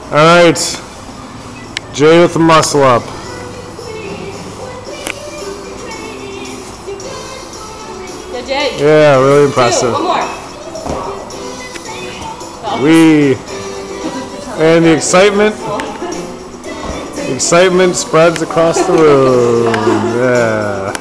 Alright. Jay with the muscle up. Yeah, Jay. Yeah, really impressive. One more. And the excitement spreads across the room. Yeah.